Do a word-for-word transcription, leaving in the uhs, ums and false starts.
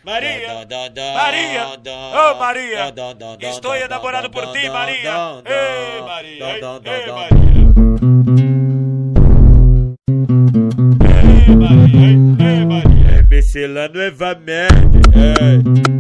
Maria, Maria, oh Maria, estou enamorado por ti, Maria. Ei, Maria, ei, Maria. Ei, Maria, ei, Maria. M C lá no Evamente, ei.